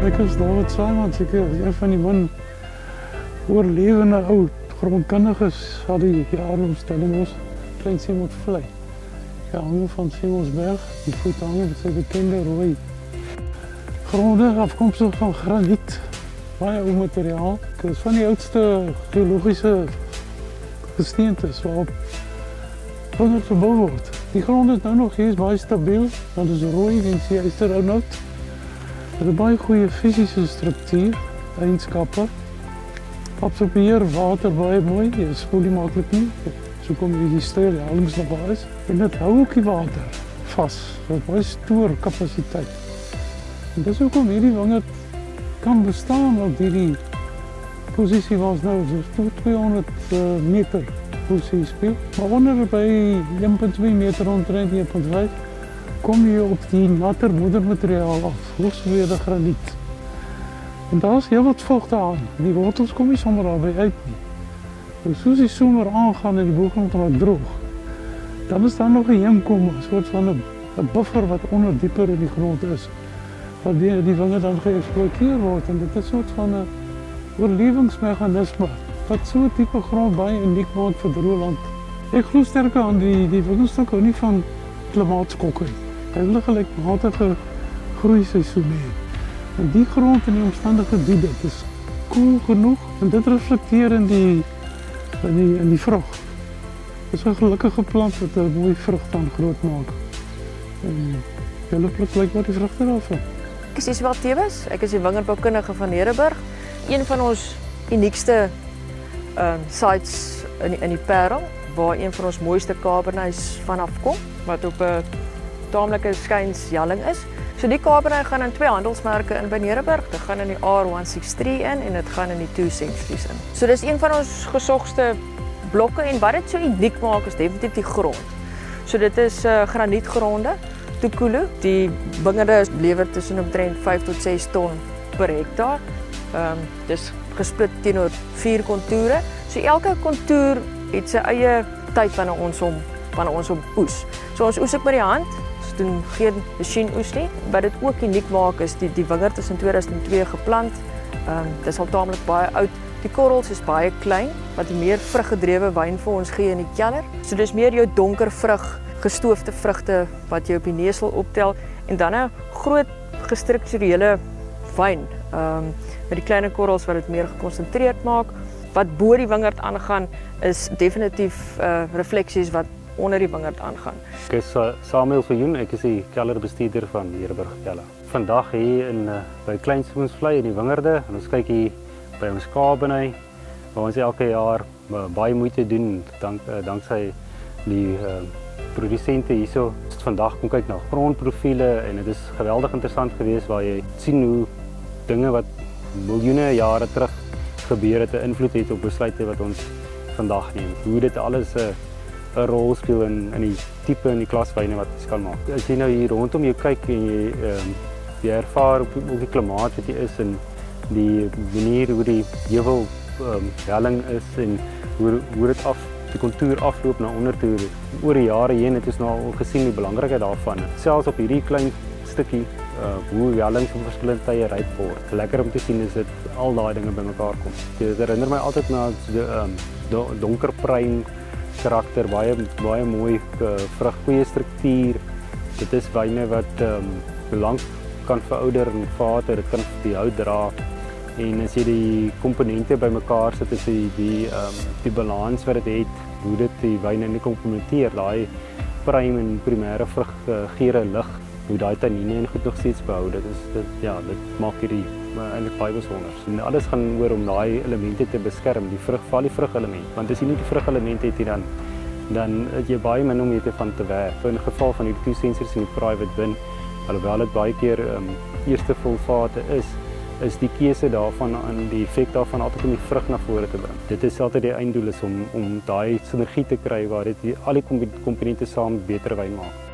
Ek is David Simon, seker een van die min oorlewende ou grondkundiges van die jare op Stellenbosch, Klein Seemotvlei. Ja, hangen van Semelsberg, die voethangen met sy bekende rooi gronde, afkomstig van graniet. Baie ou materiaal. Dit is van die oudste geologiese gesteentes waarop wingerd verbou word. Die grond is nou nog hier, is baie stabiel, want het is rooi en die ysterhout. Het is baie goeie fysische struktuur, eienskappe. Absorbeer water baie mooi, jy spoel nie maklik nie. So kom jy die styl, die helings nog waar is. En dit hou ook die water vas. Dit baie stoorkapasiteit. En dis hoekom hierdie wingerd kan bestaan op hierdie posisie waar ons nou so 200 meter posisie speel. Maar onder by 1,2 meter omtrent 1,5 kom jy op die natter moedermateriaal af, hoogstgeweerde graniet. En daar is heel wat vocht aan. Die wortels kom nie sommer daarby uit nie. En soos die somer aangaan en die boergrond raak droog, dan is daar nog 'n heenkom, 'n soort van 'n buffer wat onder dieper in die grond is, wat die wingerd dan geëxploiteer word. En dit is 'n soort van 'n oorlewingsmeganisme wat so 'n tipe grond baie uniek maak vir droë land. Ek glo sterk aan die wingerdstok hou nie van klimaatskokke nie. Hy wil 'n gelykmatige groeiseisoen hê. En die grond in die omstandige gebiede, dit is koel genoeg en dit reflekteer in die vrug. Dit is 'n gelukkige plant wat 'n mooi vrug dan groot maak. En julle pluk blykbaar die vrugte daarvan. Ek is Isabel Tewes, ek is die wingerdboukundige van Heerdeburg. Een van ons uniekste sites in die Parel, waar een van ons mooiste Cabernets vanaf kom, wat op 'n taamlike skynsjalling is. So die Cabernet gaan in 2 handelsmerke in by Heerdeburg. Dit gaan in die R163 in en dit gaan in die 2 Centuries in. So dis een van ons gesogste blokke en wat dit so uniek maak is definitief die grond. So dit is granietgronde, Tukulu. Die wingerde lewer tussen omtrent 5 tot 6 ton per hektaar. Dis gesplit teenoor 4 kontoure. So elke kontour het sy eie tyd wanneer ons hom oes. So ons oes ook met die hand. Doen geen masjien-oes nie. Wat dit ook uniek maak is die wingerd is in 2002 geplant. Dit is al taamlik baie oud. Die korrels is baie klein, wat meer vruggedrewe wyn vir ons gee in die kelder. So dis meer jou donker vrug, gestoofde vrugte wat jy op die neus wil optel en dan 'n groot gestrukturele wyn met die kleiner korrels wat dit meer gekonsentreerd maak. Wat bo die wingerd aangaan is definitief refleksies wat onder die wingerd aangaan. Ek is Samuel Viljoen, ek is die kellerbestuurder van Heerdeburg Keller. Vandag hier by Klein Seemotvlei in die wingerde en ons kyk hier by ons Cabernet waar ons elke jaar baie moeite doen danksy die produsente hierso. Vandag kom kyk na grondprofiele en dit is geweldig interessant geweest waar jy sien hoe dinge wat miljoene jare terug gebeur het 'n invloed het op besluite wat ons vandag neem. Hoe dit alles 'n rol speel in die tipe en die klas wyne wat jy kan maak. As jy nou hier rondom jou kyk en jy ervaar op die klimaat wat jy is en die manier hoe die heuwel helling is en hoe dit die kontour afloop na onder toe. Oor die jare heen het ons nou al gesien die belangrikheid daarvan. Selfs op hierdie klein stukkie hoe hellings op verskillende tye ryp word. Lekker om te sien is dit al daai dinge bymekaar kom. Dit herinner my altyd na donkerpruim karakter, baie mooi vrug, goeie struktuur. Dit is wyne wat lank kan verouder en vate, dit kan die hout dra. En as jy die komponente bymekaar sit, is die balans wat dit het, hoe dit die wyne nie komplementeer, daai pruim en primêre vrug geure lig, hoe daai tannine en goed nog steeds behou. Dit maak hierdie eintlik baie besonder. En alles gaan oor om daai elemente te beskerm, die vrug-element. Want as jy nie die vrug-element het hier dan het jy baie min om hierte van te werk. In geval van die 2 Centuries en die private bin, alhoewel dit baie keer eerste volvate is die keuse daarvan en die effek daarvan altyd om die vrug na vore te bring. Dit is altyd die einddoel is om daai sinergie te kry waar dit al die komponente saam beter wyn maak.